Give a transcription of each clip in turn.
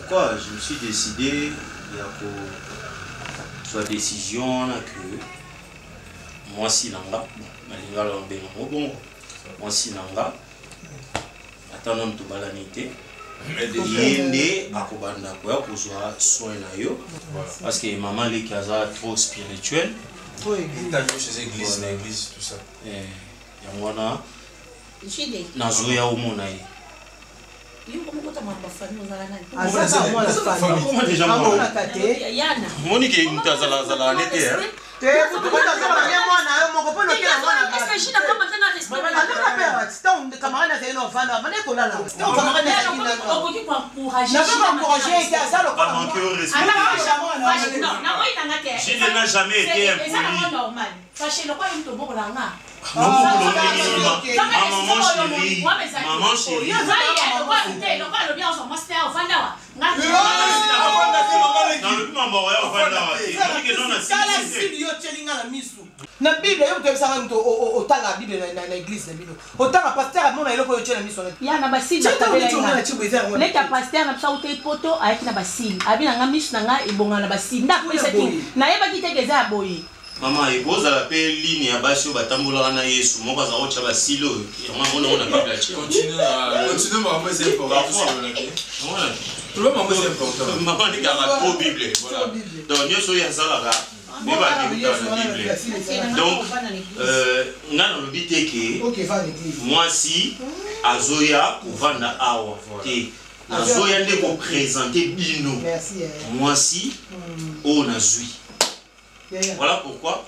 pourquoi je me suis décidé soit décision que moi si nanga bon moi si nanga attendons tout balanité yende akobanda ko ya kozwa soin na yo parce que maman les kaza trop spirituel chez l'église tout ça ya mwana nazoya omona ye Monique est une zala nete je n'ai jamais été impoli. Maman chérie. Na Bible yo kebisa nga mto otanga Bible na église na bino otanga pasteur amona eloko yo tshela miso ya na basili leka pasteur na psa ute poto ayaki na basili abina nga miso na nga ebonga na basili nda pesa ti na yeba kitekeza ya boyi Maman eboza la pe ligne ya basio batambola na Yesu moko za ocha basilo ya mama ona Bible ya continue maman c'est important tout le monde c'est important maman dit la pro Bible voilà donc nyoso ya zalaka donc ngana lobi teke moi si azoya kovanda awa te azoya nde ko présenter bino moi si on a zui voilà pourquoi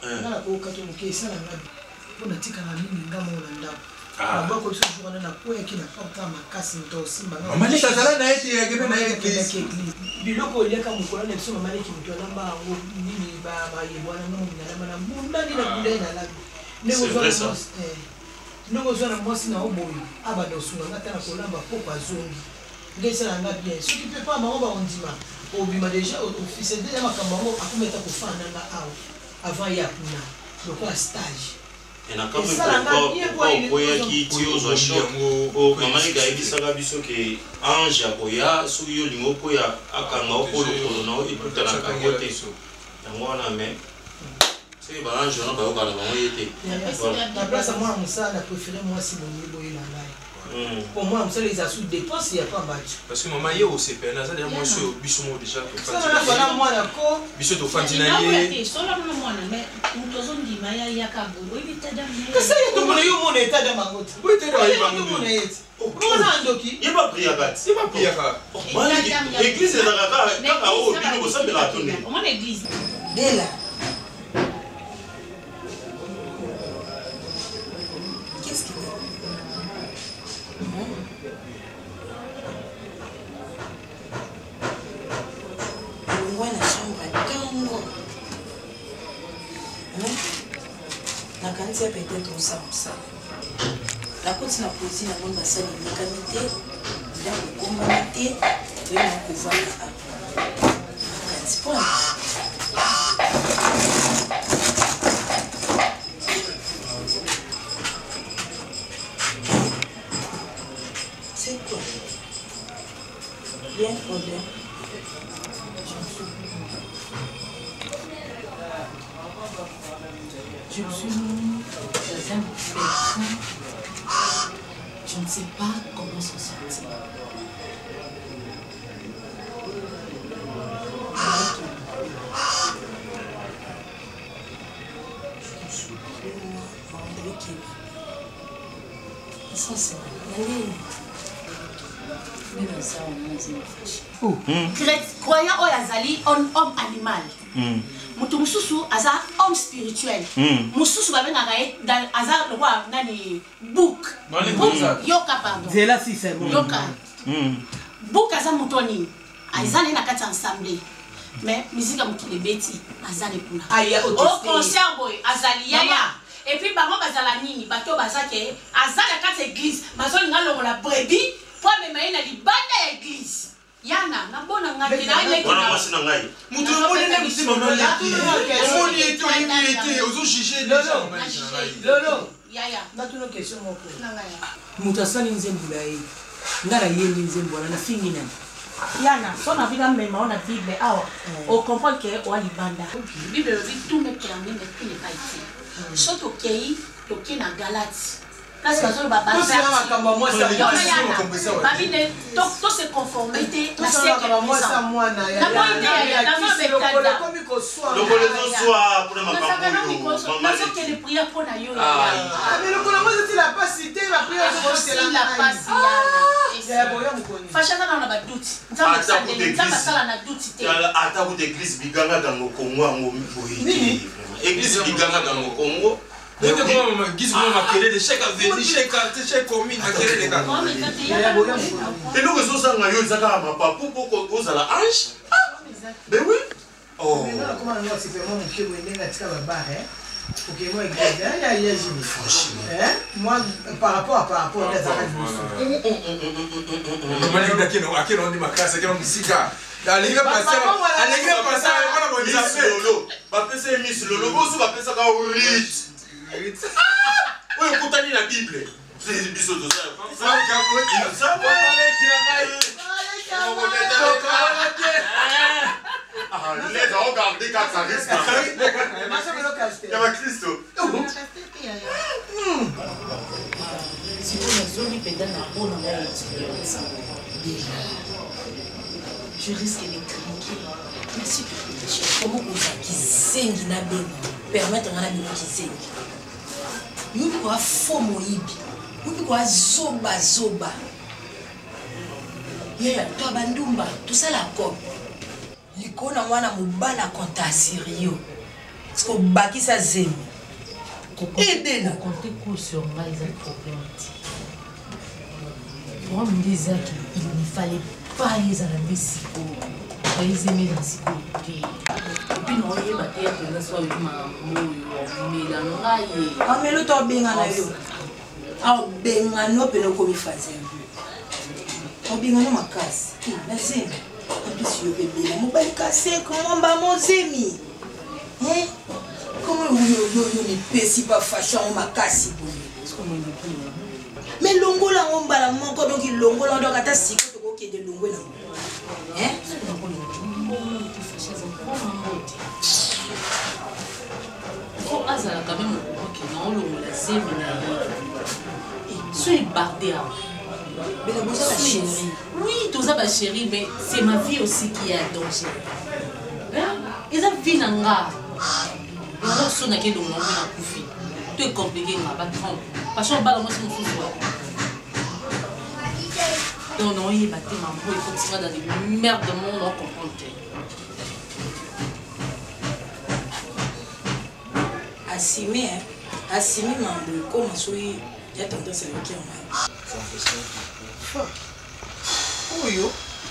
avant il y a un stage. Et na kama kwa qui tio zo show o mama ni ga ibisaka biso ke ange akoya so yo lingo ko ya akanga okolo na ikuta na kagote so yango na me c'est ba ange na ba ko na ba yete na place moi musala préféré moi si mon niveau il en a. Pour moi, on les a sous dépenses, il n'y a pas match. Parce que maman, il y a aussi peine. Ça, moi, je suis bichon déjà. Ça, là, moi, d'accord. Bichon de Fantinaïe. Mais nous sommes dit, il y a qu'à vous. Oui, mais que ça, il y a tout le monde, il y a état de ma goutte. Oui, il y a tout le monde. Il n'y a pas pris à battre. Il n'y a pas pris à battre. L'église est dans la rare. Quand on s'est ratonné. Comment l'église? Dès là. Qu'est-ce qu'il y a? La chambre à Tango. La quantité peut-être au ça. La côte n'a posé la bonne basse de mécanité, il a le communauté, il a le pouvoir. C'est quoi? Bien problème. Je suis dans un pétrin. Je ne sais pas comment s'en sortir. Je suis André qui ça c'est croyant au Yazali, homme animal. Mutu mususu aza homme spirituel. Mususu ba benga ga aza le roi nani book. Yoka pardon. C'est là si c'est bon. Yoka. Book aza mutoni. Aza na kati ensemble. Mais musique mukile beti aza le kuna. Au concert boy azali yaya. Et puis bango bazala nini bato bazake aza na kati église. Mazoli ngalo la brebis pour me maina libanda ya église. Yana, na bona ngati na ile kuna mwasi na ngai. Mutu mbona ne msima mbona. Omoni eto ozo juger Lolo. Yaya. Na tuno question moko. Na ngaya. Mutu asani nzembula yi. Ngara yeni nzembula na fingi na. Yana, son avis là même on a Bible on comprend que on a libanda. Bible dit tout me permet mais tout n'est pas ici. Sauf au pays, toqué na Galate. Parce que ça va pas faire. Tout se conformité la siècle présent. Et nous que ça n'a eu ça pas pour cause à la hanche. Ben oui. Oh. Comment on c'est vraiment que vous n'êtes pas barré. OK moi moi par rapport à la oui, écoutez la Bible. C'est biso de ça. Les gens regardent quand ça risque. Il y a Christ. Si vous avez zone pédale à peau dans l'expérience, je risque de craquer. Mais si tu réfléchis, comment vous avez qui saigne na bien, permettre à la bien qui saigne. Nous quoi faux moïbi, nous quoi zoba. Yeah, toi bandumba, tout ça la cop. Likona mwana mubala konta sérieux. Parce que baki ça zemi. Aidez la compter coup sur moi ils ont problème. Moi me disais qu'il ne fallait pas les alamber si haut. Ils aimaient dans si haut. Puis non, il y a des gens qui sont ah mais le temps bien à yo. Ah ben à nous peut nous comme faire. On bien à ma casse. La zemi. En plus yo bébé, mon bali cassé comment ba mon zemi. Hein? Comment yo ni pesi pas fashion ma casse bon. Mais longo la on bala mon ko donc longo la donc ata siko to ko de longo la. Hein? Faut azala quand même OK non longo la zemi na. Sois bardé. Mais la bosse chérie. Oui, tout ça ma chérie, mais c'est ma vie aussi qui est en danger. Hein? Ils ont vu nanga. Alors son aké donc on a koufi. Tout est compliqué ma pas trompe. Parce que bala moi c'est mon souci. Non non, il battait ma peau, il faut que tu vas dans des merdes de monde on comprend. Assimi hein. Assimi mambo comme soy il y a tendance à le dire. Oh yo.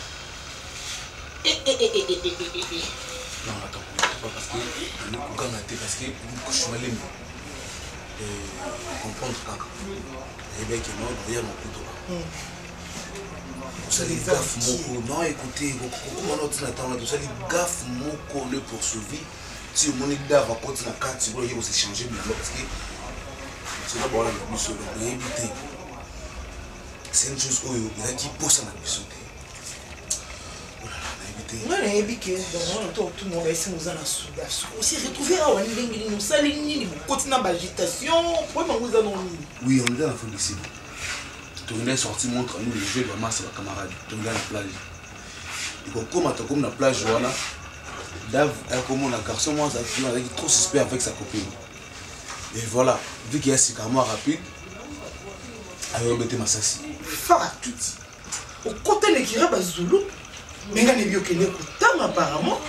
Non, attends, pas parce que nous parce que nous suis allé comprendre quand. Et bien que non, il y a mon couteau. Vous allez gaffe moko. Non, écoutez, comment on attend là, vous allez gaffe moko le poursuivi. Si on est d'avant continuer à 4 secondes, vous échanger bien parce que c'est d'abord la mission de éviter. C'est une chose où il a qui pousse à la mission. Voilà, la évité. Tout le monde ici nous a aussi retrouvé à Wandengi, nous salinés, nous continuons l'agitation. Pourquoi nous allons. Oui, on est dans la fin d'ici. On est sorti, montre à nous les jeux de masse à la camarade. On est dans la plage. Et comme la plage, voilà. Dave, comme on a garçon, moi, il est trop suspect avec sa copine. Et voilà, vu qu'il y a ce carrément rapide, alors on mettait ma sassi. Fara tout. Au côté de l'Ekira Bazulu, mais il y a des vieux qui l'écoutent apparemment.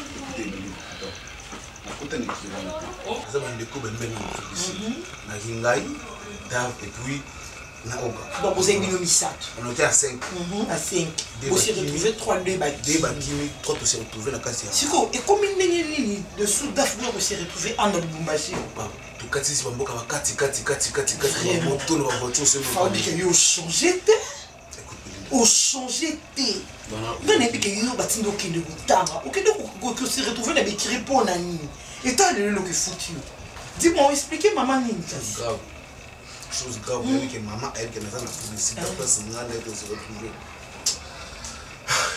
Au côté de l'Ekira, ça va me découvrir même ici. Na Hingai, Dave, et puis Naoga. Donc vous avez mis le Misat. On était à 5. À 5. Vous avez retrouvé 3 bâtiments. 3 pour se retrouver dans la casse. Siko, et combien de sous d'Afrique vous s'est retrouvé en Lubumbashi? Tout cas, si on va kati, on tourne la voiture, c'est bon. Il faut que vous changez de. Vous changez de. Vous n'avez pas que vous bâtissez au Kenya. Vous s'est retrouvé dans les crépons. Et toi, le que foutu. Dis-moi, expliquez maman Nini. Grave. Chose grave, que maman, elle, qui est dans la publicité, après, c'est là qu'elle se retrouve.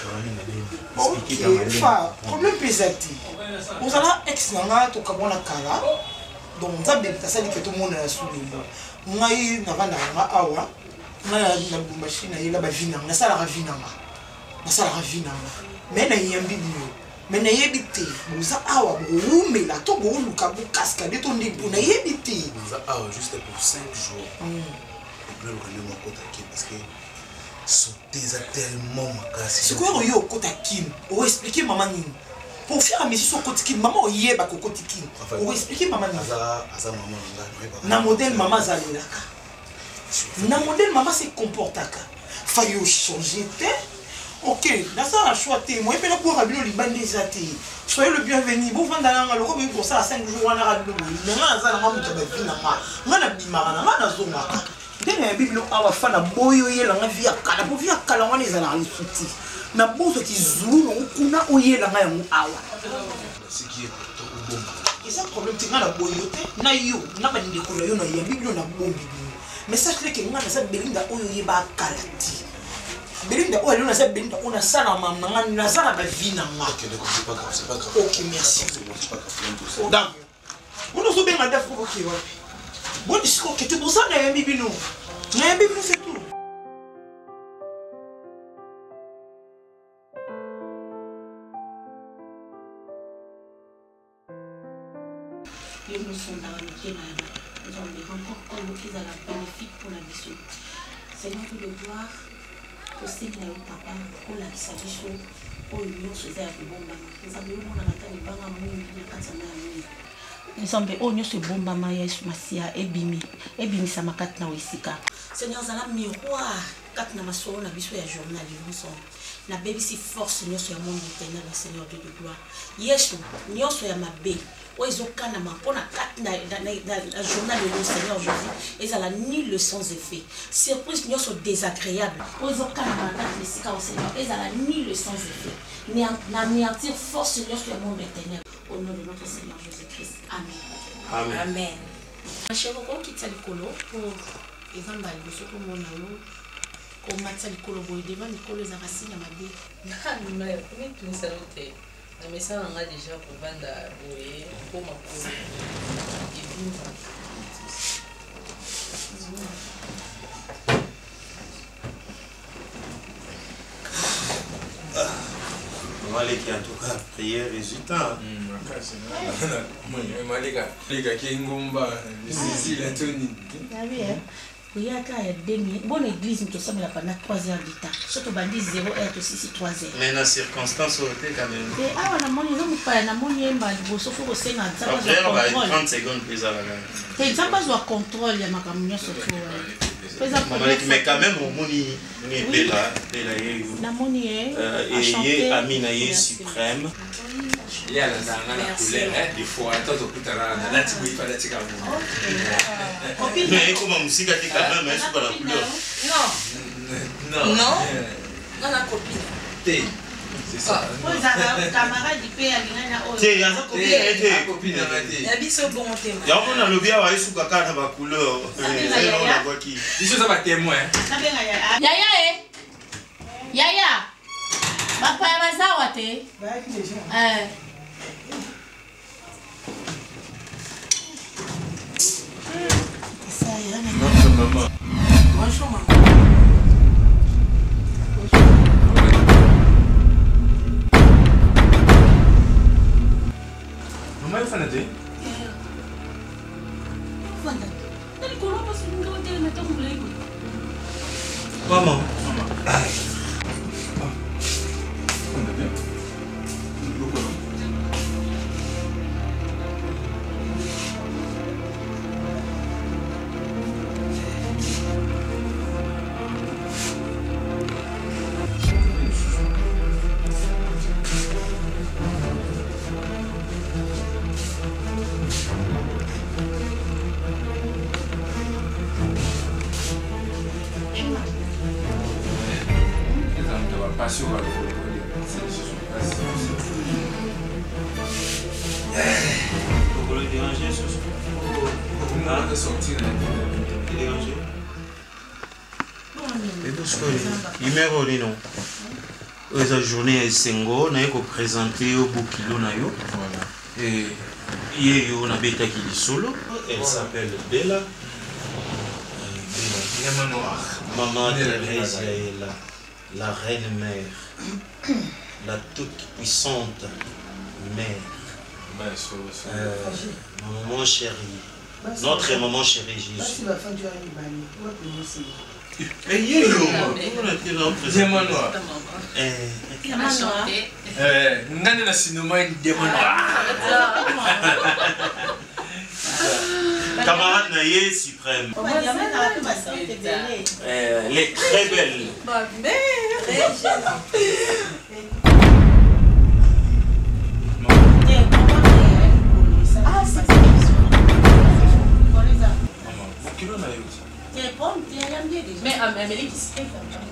Ok, fa, problème pesati. Vous allez ex-nanga, tu as la kala. Donc, ça veut dire que ça dit que tout le monde est sous le monde. Ngai na vanda nga awa. Ngai na machine yi la ba vinanga, ça la ravinanga. Na ça la ravinanga. Mais na yambi bio. Mais na yebite. Vous awa bo mela to bo luka bo cascade ton ndimbo na yebite. Vous awa juste pour 5 jours. Et puis le rendez mon côté qui parce que sauter tellement makasi. C'est quoi yo côté kin? On expliquer maman ni. Pour faire mes sur côté kin maman yeba ko côté kin. On expliquer maman ni. Asa maman na modèle maman zalelaka. Na modèle maman se comportaka. Fayo changer te. Ok, dans ça a choix te. Moi pena pour rabino libande zate. Soyez le bienvenu. Vous vendez dans le comme pour ça 5 jours on a rabino. Na za na mamu tabe na ma. Ngana bimara na ngana zonga. Dès la Bible awa fana boyo yela nga via kala bo via kala wana ezala lisuti. Na bozo ki zulu no kuna oyela nga yango awa. Ce qui est pour au bon. Et ça problème tinga na boyo te. Na yo na ba ndeko yo na ya Bible na bombi. Mais sache que nga na sa belinda oyo yeba kala ti. Belinda oyo na sa belinda ona sala mama nga na sala ba vina nga. OK, d'accord, c'est pas grave. OK, merci. C'est pas grave. Donc, on se bien à pour OK. Bon discours que tu pour ça na ya Bible no. Na ya Bible c'est tout. Nous sommes dans le pied, nous avons des rencontres qui sont bénéfiques pour la mission. Seigneur, tu le voir, au Seigneur, papa, pour la mission, pour l'union, c'est un bon moment. Nous avons eu mon avantage de bain à mon milieu, nzambe oyo nyonso ebombama ya yesu masiya ebimisa makati na wisika seigneur zala miroir kati na masolo na biso ya journal nyonso nabebisi force nyonso ya monde éternel ya seigneur de gloire yesu nyonso ya mabe oyo ezokanama mpona kati na journal de seigneur jésus ezala nul sans effet surprise nyonso désagréable oyo ezokanama na kati na esika ya seigneur ezala nul sans effet n'anéantir force nyonso ya monde éternel au nom de notre Seigneur Jésus-Christ. Amen. Amen. Amen. Ma chère, on quitte l'école pour les emballés, ce que mon amour, comme Mathieu l'école, vous devant l'école, les racines à ma vie. Non, mais tout ça, mais ça, on a déjà pour vendre, pour ma peau. Malika, en tout cas, prière, résultat. Malika, qui est ngomba, c'est la Tony. Ah oui, hein? Oui, il y a des bonne église, nous sommes là pendant 3 heures du temps. Surtout, on dit 0 heure aussi, 3 heures. Mais dans les circonstances, on était quand même. Ah, on a mon nom, pas na mon yé, mais il faut que c'est un après, on va 30 secondes plus à la main. C'est un pas de contrôle, il y a ma camion surtout. Mais quand même, on est bella, et Amina est suprême. Il y a la couleur, des fois, attends, là, tu peux pas la tirer. Mais comment musique a été quand même, mais c'est pas la couleur. Non. Non. Non, la copine. C'est ça. Camarade du père, il y a une copine. Il y a des bon thème. Il y a un lobby à sous caca dans la couleur. On voit qui. Les choses à témoin. Yaya, Yaya. Papa ya mazawa te. Maman. Bonjour maman. Maman, il faut la dire. Maman. Numéro non. la journée Sengo, on a présenté au Bukilo Nayo. Et on a bêta qui est solo. Elle s'appelle Bella. Maman Thérèse est la reine mère, la toute puissante mère. Maman chérie. Notre maman chérie Jésus. Camarade Naye suprême. Elle est très belle. Ma mère. Mais Amélie qui se fait.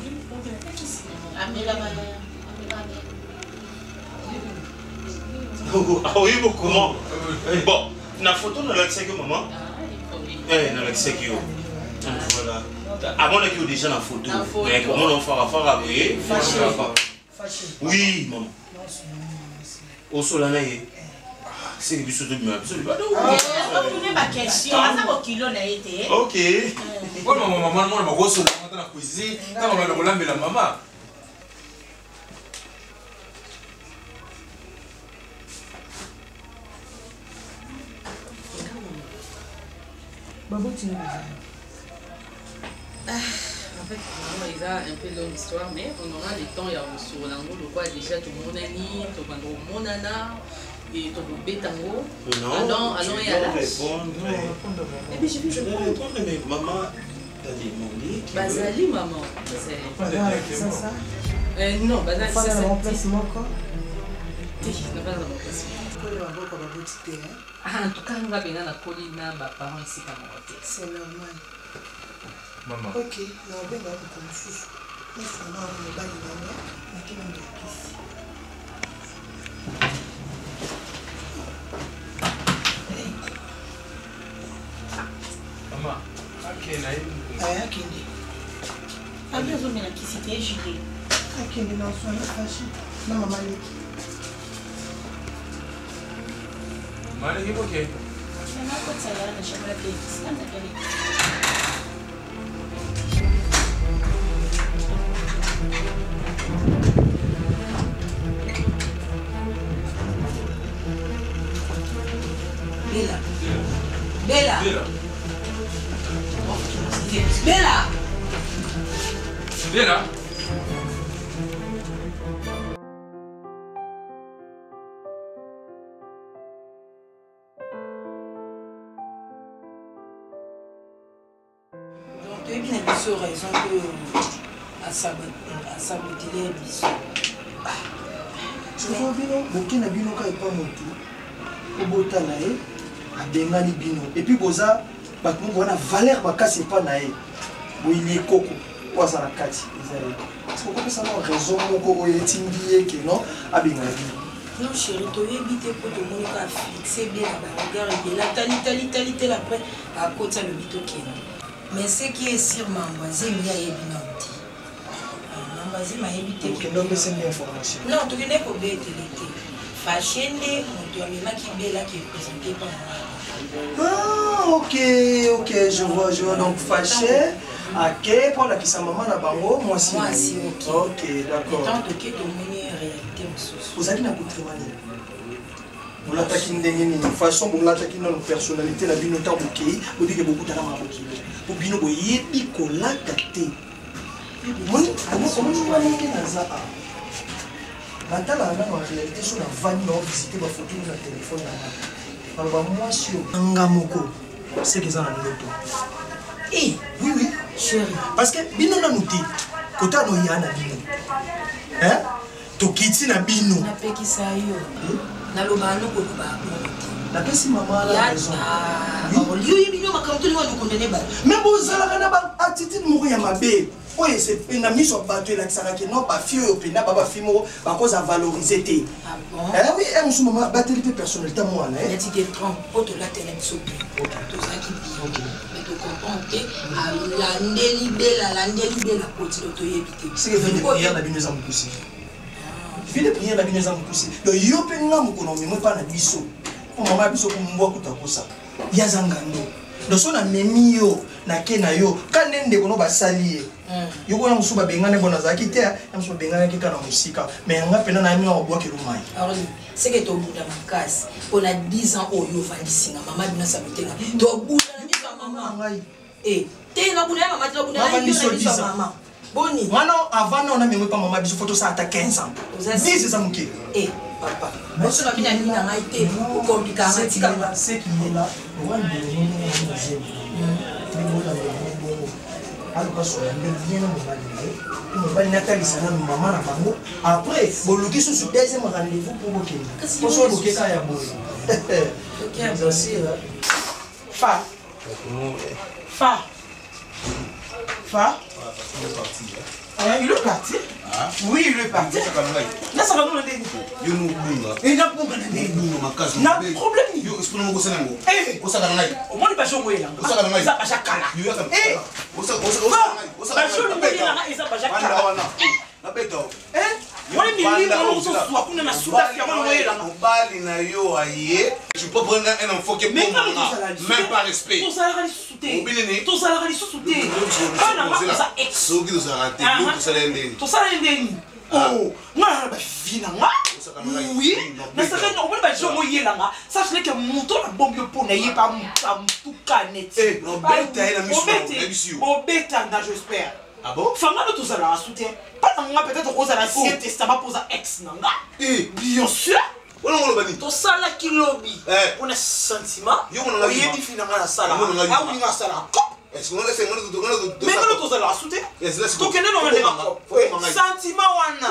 Ah oui, comment? Bon, la photo dans l'accès que maman. Dans l'accès que voilà. Avant la que déjà la photo. Mais comment on fera oui. Oui, maman. Au solanaï. C'est que tu me absolument. Ma question, ça kilo n'a été. OK. Ouais, maman, moi, ma grosse dans la cuisine, quand on va le rouler la maman. Babo, tu nous En fait, il y a un peu longue histoire, mais on aura le temps, il y a sur l'angle, le quoi déjà tout le monde est ni, tout le monde est monana, et tout le monde est tango. Non, allons y aller. Et puis je vais répondre, mais maman, t'as demandé. Bazali, maman. c'est ça? Non, Bazali, c'est ça. Remplacement quoi? Oui, non, pas dans le remplacement. En tout cas, on va bien dans la colline, mes parents ici, comme on c'est normal. Maman. Ok, on va bien dans le confus. Il faut avoir un bail de maman, mais qui va me dire ici. Maman, Akende. Abi ozomela kisi te ejile. Akende na soin na fashi. Na maman leki. Maman leki ok. Maman kotala na chambre de kisi na ndakali. Bella. Bella. Bella. Bella. Bella. Donc tu es bien biso raison que à saboter biso. Souvent bino, bokena bino ka epa motu. Obota na ye, abengani bino. Et puis boza bato moko wana valeur bakasi epa na ye. Boyili ekoko oaza na kati ezali. Okopesa na raison moko oyo etindi ye ke non abengana bino. Non chérie, tu as évité pour tout le monde à fixer bien la regard et la tali après à côté le bito qui mais ce qui est sur ma voisine, il y a évidemment. Ma voisine m'a évité. Donc c'est une information. Non, tu n'es pas bête l'été. Fâché, on doit même qui est là qui est présenté par moi. Ah ok, je vois donc fâché. Ok, pour la qui sa maman na bango, moi aussi. Ok, d'accord. Tant que tu as une réalité en sous. Vous allez na koutrimani. Vous l'attaquez de façon, vous l'attaquez dans la personnalité, la bino tant bouquet, vous dites que beaucoup de gens ont bino boye picola kate. Comment tu vas monter dans ça? Maintenant, en réalité, sur la vanne, on visiter ma photo sur le téléphone. Alors, moi, sur Angamoko, c'est que ça a l'auto. Eh, oui, chérie. Parce que bino na nuti, côté no yana bino. Hein? Tokiti na bino. Na peki sa yo. Na lobano ko ba. Na pesi maman la raison. Oui. Yo bino makamto ni wanu kondene ba. Mais bozala kana ba attitude moko ya mabe. Oye c'est na miso bato la kisaka non pas fieux au pena baba fimo ba cause à valoriser té. Ah bon? Oui, un sou maman batterie personnalité moi là. Mais tu te trompes, auto la télé sopi. OK. Tout ça qui bien. Mais tu comprends que la ndeli bela côté de to yebité. C'est que venir hier na bino za mpusi. vie de prière la vie nous poussé le yo pe ngamu kono memo pa na biso o mama biso ko mbo kutakosa ya zangando do so na memi yo na ke na yo kanende kono basali yo ko yamusu ba bengane bona zaki te yamusu bengane ke kana musika mais nga pena na mi o boke lumai alors c'est que to buda makasi on a 10 ans o yo vandisinga mama bina sabutenga to buda na mama ngai te na buda mama to buda na mama boni wana avant on a même pas maman biso photo ça à 15 ans 10 c'est ça muke papa moi je m'abina ni na été au compliqué c'est qui est là on va le alors parce que bien on va Nathalie ça na maman na bango après boloki sur deuxième rendez-vous pour boker pour so boker ka ya boy OK aussi fa il est parti. Oui, il est parti. Là, ça va nous aider. Il y a un problème. Il y a un problème. Mobali na yo aye, tu peux prendre un enfant qui est pour maman, même pas respect. Ton salaire est sous-souté. Ton salaire est sous-souté. Ton salaire est déni. Oh, moi, je suis oui, mais ça fait non, je suis là. Ça fait que mon tour la bombe pour n'ayez pas tout canet. Eh, non, bête, la mission. Au bêta, j'espère. Ah bon? Femme là, tout ça là, soutien. Pas dans moi, peut-être aux anciens testament pour un ex, non? Eh, bien sûr. Ton salaire qui lobby. On a sentiment. Yo, on a dit finalement la salle. Ah oui, la salle. Est-ce qu'on a fait mais quand tu as la soutien, tu connais le sentiment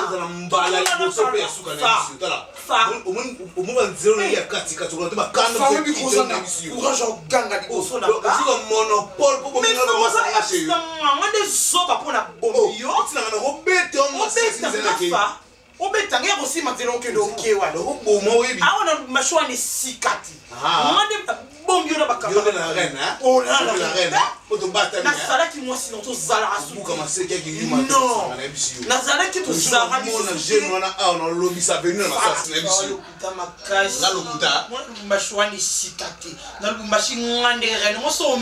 Nazalaki moi sinon to zala asu commencer quelqu'un m'a non Nazalaki to zala mon jeune on a lobby ça venu na ça na biso puta makasi na lokuta moi mashwani sikati na lumbashi ngande rene moi so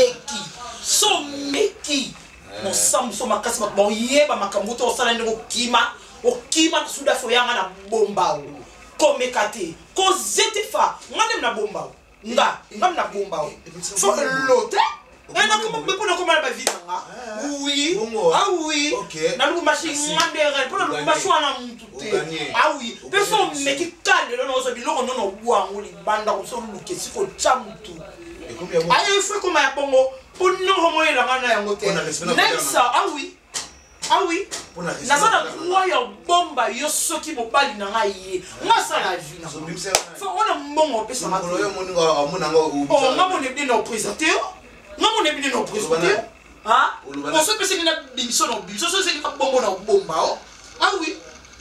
meki mon sam so makasi ba yeba makambo to sala ndeko kima suda fo yanga na bomba komekate ko zetefa ngande na bomba nga na bomba faut l'autre et non comment mais pour comment la vie nga oui oui na lu machine ngandere pour lu machine na mutute oui personne mais qui calme non so biloko non bwangu libanda ko so lu kesi ko chamutu ayo il faut comme ya bongo pour non mo yela ngana yango te ça oui nazana kwa ya bomba yo soki mobali na ngai nga sala vie na faut on a mbongo pesa makolo yo nga mo ne bien no présenter nga mo ne bien no présenter on se peut que na biso no biso so c'est ka bombo na bomba oui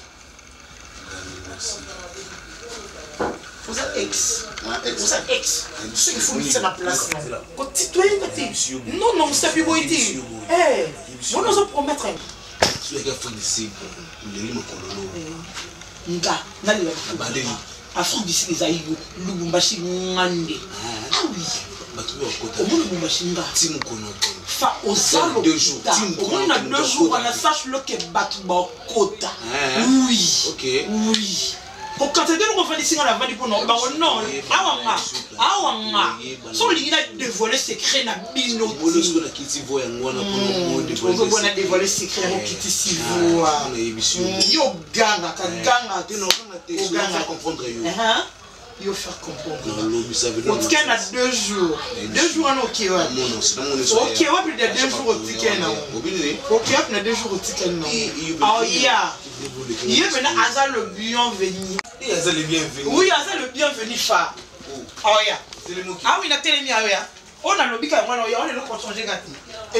vous êtes ex ce qu'il faut mettre na place quand citoyen non c'est plus beau été moi nous promettre tu es gaffe d'ici le limo kololo nga nali la bandeli Afrique d'ici les aïeux Lubumbashi ngande oui batu wa kota Lubumbashi nga timu konoto fa osalo 2 jours on a 2 jours on a sache le que batu ba kota oui oui quand tu on va laisser la vente pour non awanga so lingina dévoiler secret na bino bolo na kiti voya ngwana pour on a dévoiler secret na kiti sivo yo ganga kaganga te no na comprendre yo faire comprendre on tient à 2 jours 2 jours en OK ouais plus de 2 jours au ticket non OK plus de 2 jours au ticket non oh yeah il est maintenant hasard le bienvenu oui hasard le bienvenu fa oh yeah oui na télé mi aya on a lobby ka ngwana on est le changer gati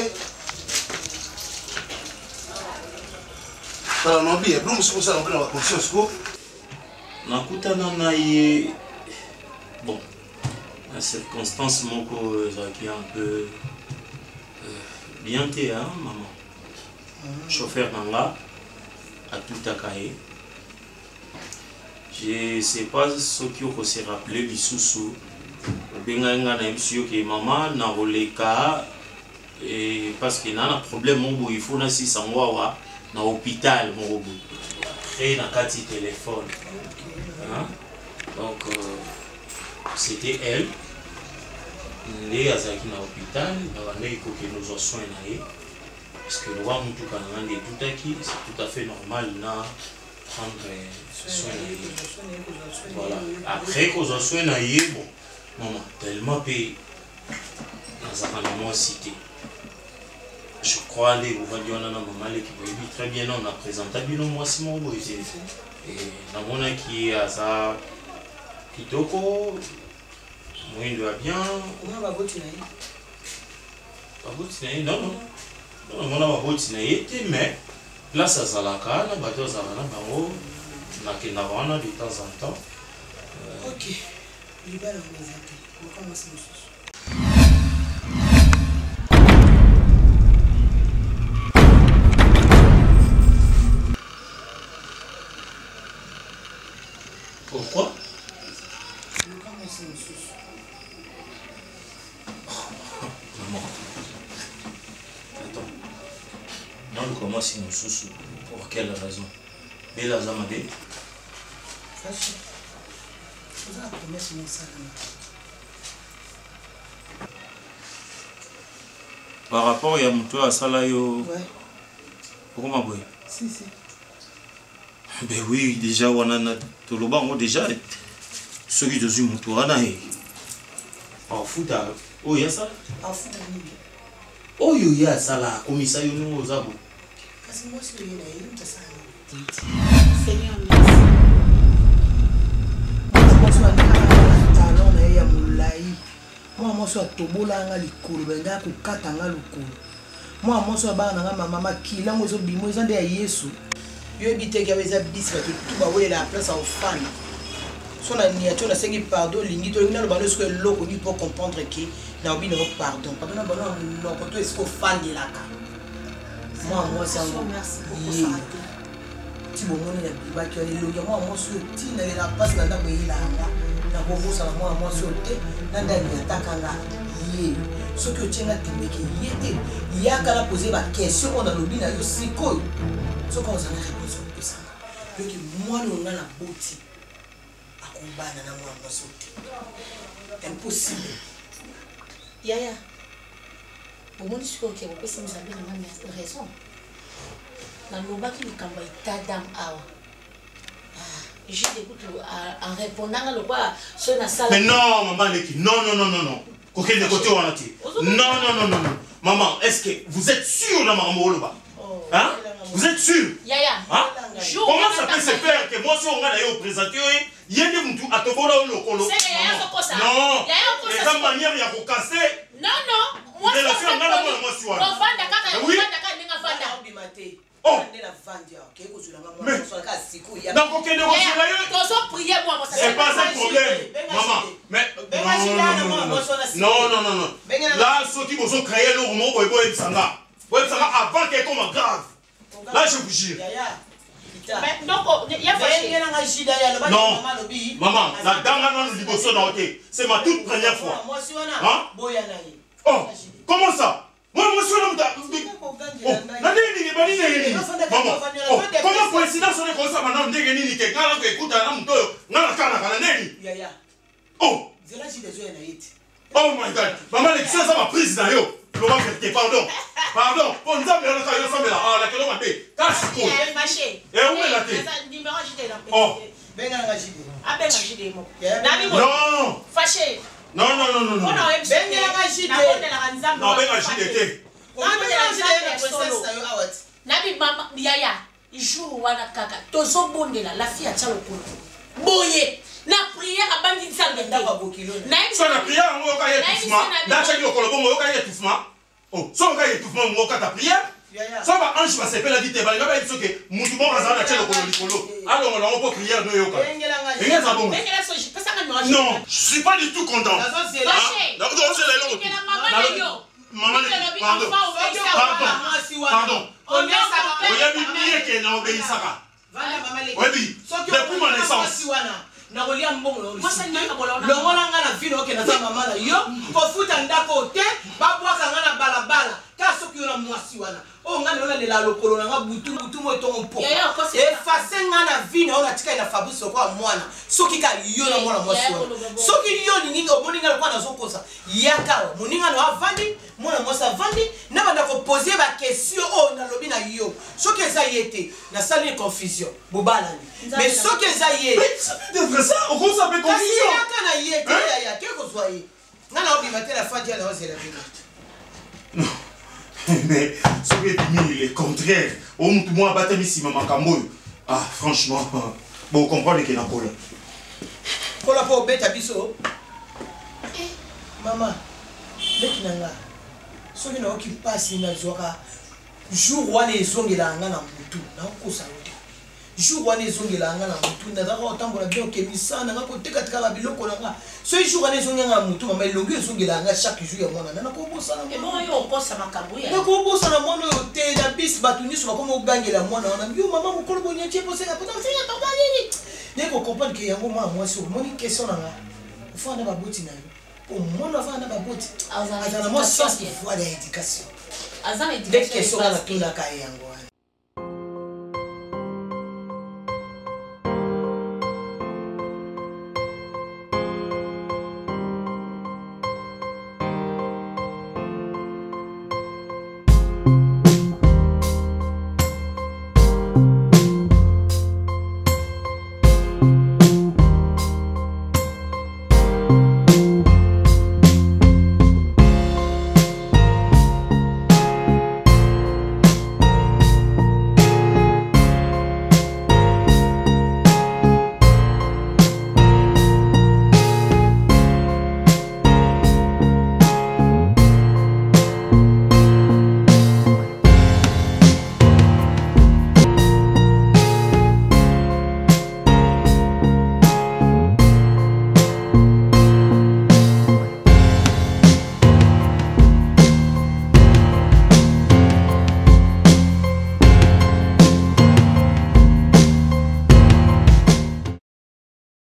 alors non bien pour monsieur ça on a conscience ko nakutana na ye bon la circonstance moko qui un peu bien té hein maman chauffeur nanga a tout akaye Je ne sais pas ce qui ont se rappelé Bissoussou. Benga na monsieur qui maman na roleka et parce qu'il y a un problème il faut na si sangwa na hôpital mon robot. Après na kati téléphone. Hein? Donc c'était elle. Les azaki na hôpital, na bande ko que nous soins na parce que le roi mutu kana ndé tout aki c'est tout à fait normal na prendre soin na voilà. Après qu'on soit soin na bon maman, tellement payé dans un moment cité. Je crois que vous voyez, on a maman qui va très bien, on a présenté bien moi si mon beau et dans mon qui est à ça kitoko, moi il doit bien. Comment va votre naïe? Pas votre naïe, non non. Non, mon a votre naïe, mais là ça zalaka, na bateau zalana bango, na kenavana de temps en temps. Ok. Libère la maison. On commence le sous. Pourquoi? On commence le sous. Maman. Attends. Non, on commence le sous. Pour quelle raison? Bella Zamade. Fâché. Vous avez la promesse de mon salon. Par rapport à Moutoua Salayo. Ouais. Pourquoi ma boy? Si, si. Ben oui, déjà, on a tout le banc, déjà. Ceux qui ont eu Moutoua, en foot, oh, il y a ça? En foot, oh, il y a ça là, commissaire, nous, aux abos. parce que moi, je suis là, il y a ça. Seigneur, merci. Moi, je suis tobolanga likolo, benga kokatanga lokolo. Moi, je suis bana mama kila ngo zo bimo ezande ya Yesu. Yo ebite ka beza bis ba tout ba wele la place au fan. So na ni ato na sengi pardon lingi to ngina lo bano ce que loko ni pour comprendre que na obi no pardon. Pardon na bano loko to est-ce que fan de la ka. Moi c'est un merci beaucoup ça. Ti bo moni na biba ki ole lo moi so ti na la passe na ndako yi la nga. Na bobo sala moi so te na ndani atakanga ye. Ce que tu as dit que yete il y a qu'à poser la question on a lobby na yo siko. Ce qu'on a réponse pour ça. Que moi nous on a la beauté à combattre na moi so te. Impossible. Yaya. Au moins ce que vous pensez nous avez na raison. Na loba ki likamba itadam awa. Je t'écoute en répondant à le quoi sur la salle. Mais non, maman Leki, non. Coquin de côté, on a dit. Non. Maman, est-ce que vous êtes sûr, la maman Moloba? Hein? Vous êtes sûr? Yaya. Hein? Comment ça peut se faire que moi, si on a eu présenté, il y a des gens à te voir au locolo? Non. Et la manière, il y a pour casser. Non. Moi, je suis en train de moi, oui. Oh! Mais donc, ok, c'est pas un problème, maman. Mais non. Là, ceux qui vous ont créé le roman, vous avez avant qu'elle comme grave. Là, je vous jure. Non, maman, la dame c'est ma toute première fois. Hein? Oh, comment ça? Moi, je suis là. Maman, comment coïncidence on est comme ça maintenant? Oh my God, maman, ça m'a prise dans yo. Pardon. Bon, nous avons la question m'a dit. Casse-toi. Et où est la tête? Oh. Non. Fâché. Non. Nabi mama yaya jour wana kaka tozo bondela la fille a tcha lokolo boye na prière abandi nzambe ndaba bokilo na so na prière ngo ka yetifuma na tcha lokolo bongo ka yetifuma oh so ka yetifuma ngo ka ta prière so ba ange ba sepela dite ba ngaba biso ke mutu mo bazana na tcha lokolo likolo alors on va prière no yoka engeza bongo non je suis pas du tout content Maman, pardon. Oui, depuis ma naissance. nakolia mbongo longola nga na vino oke naza mama na yo kofuta ndako te babwaka nga na balabala ka soki yo na mwasi wana oyo nga nayo nalela lokolo na nga butu mo etongo mpo efase nga na vino oyo natika na fabrice lokola mwana soki ka yo na mwana mwasi wana soki yo ningi omoni nga lokola nazokosa yaka moninga na avandi mwana mwasi avandi na banda kopose bakestion oyo nalobi na yo soki eza ye te nasali confusion bobalani mais soki eza ye ça, on commence à faire confusion. Non, mais ce qui est dit, il est contraire. Au moins, ah, franchement, bon, vous comprenez qu'il y a un problème. Pour la pauvre bête à biso. Maman, bête nanga. Ce qui n'a aucun passe, il n'a pas jour où on est zongi la ngana mutu, na kosa. Jour wana ezongela nga na mutu ndazaka otambola bien okemisa nanga koteka la biloko nanga so jour wana ezongela nga mutu mama elongi ezongela nga chaque jour ya mwana na kobosa na mwana yo okosa makambo ya na kobosa na mwana yo te na bis batu nyuso bakoma ogangela mwana wana yo mama mokolo bonya tie posenga pota mfina papa nini ne ko comprendre que yango mwana mwasi o moni question nanga ufanda baboti na yo o mwana afanda baboti azana mo sens de foi de éducation azana éducation des questions na tuna ka yango. you